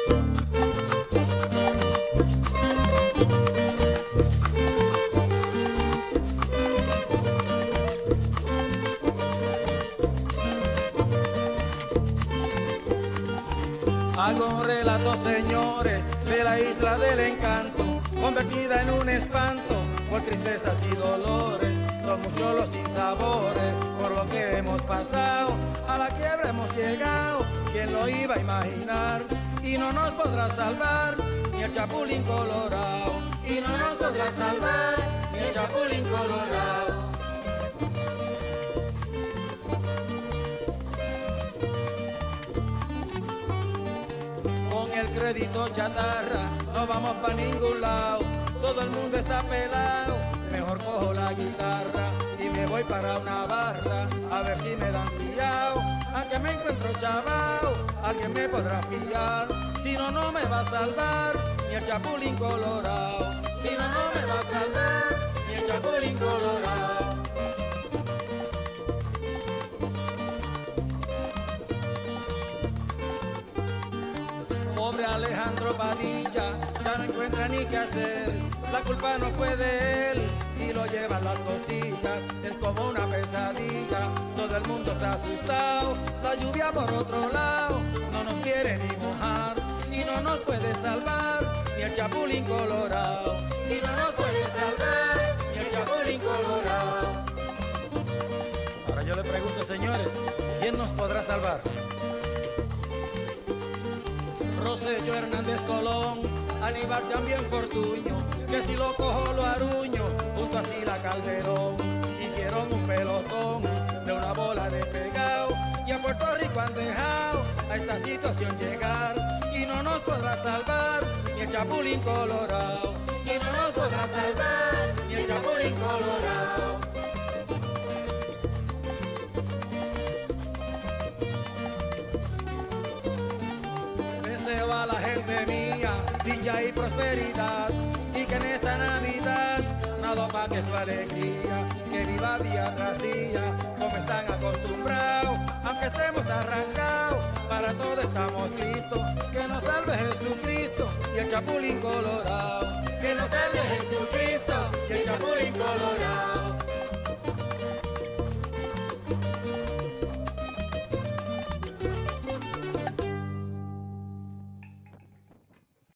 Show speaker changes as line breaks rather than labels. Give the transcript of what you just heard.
Hago un relato, señores, de la isla del encanto, convertida en un espanto por tristezas y dolores. Son muchos los sinsabores por lo que hemos pasado, a la quiebra hemos llegado, ¿quién lo iba a imaginar? Y no nos podrá salvar ni el Chapulín Colorado, y no nos podrá salvar ni el Chapulín Colorado. Con el crédito chatarra no vamos pa' ningún lado, todo el mundo está pelado, mejor cojo la guitarra y me voy para una barra, a ver si me dan fiao, aunque me encuentro chavao, alguien me podrá fiar, si no, no me va a salvar ni el Chapulín Colorado, si no, no me va a salvar ni el Chapulín Colorado. Pobre Alejandro Padilla, ya no encuentra ni qué hacer, la culpa no fue de él y lo llevan las costillas, es como una pesadilla, todo el mundo se ha asustado, la lluvia por otro lado no nos quiere ni mojar y no nos puede salvar ni el Chapulín Colorado, y no nos puede salvar ni el Chapulín Colorado. Ahora yo le pregunto, señores, ¿quién nos podrá salvar? Rosello Hernández Colón, Aníbal también Fortuño, que si lo cojo lo aruño, junto a Sila Calderón, hicieron un pelotón de una bola de pegao, y a Puerto Rico han dejado a esta situación llegar, y no nos podrá salvar ni el Chapulín Colorado, y no nos podrá salvar ni el Chapulín Colorado. Deseo a la gente mía dicha y prosperidad, y que en esta Navidad nada opaque su alegría, que viva día tras día como están acostumbrados, aunque estemos arrancados, para todo estamos listos, que nos salve Jesucristo y el Chapulín Colorado, que nos salve Jesucristo.